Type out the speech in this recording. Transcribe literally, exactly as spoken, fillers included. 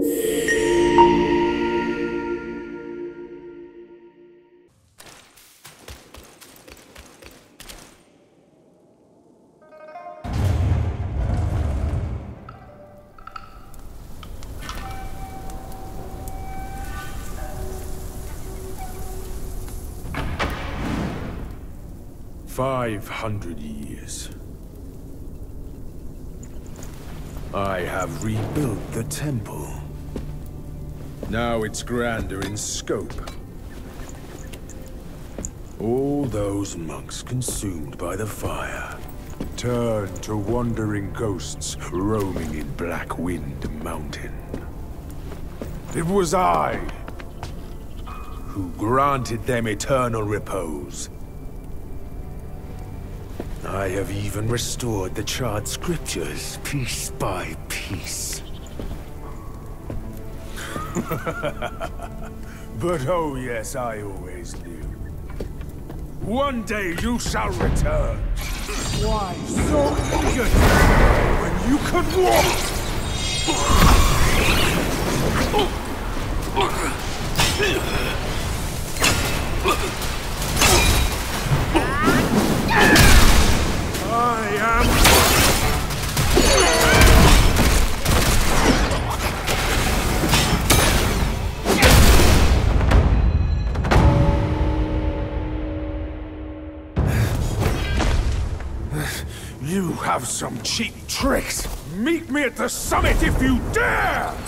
Five hundred years. I have rebuilt the temple. Now it's grander in scope. All those monks consumed by the fire turned to wandering ghosts roaming in Black Wind Mountain. It was I who granted them eternal repose. I have even restored the charred scriptures, piece by piece. But oh yes, I always knew. One day you shall return. Why so eager when you could walk? I am... You have some cheap tricks! Meet me at the summit if you dare!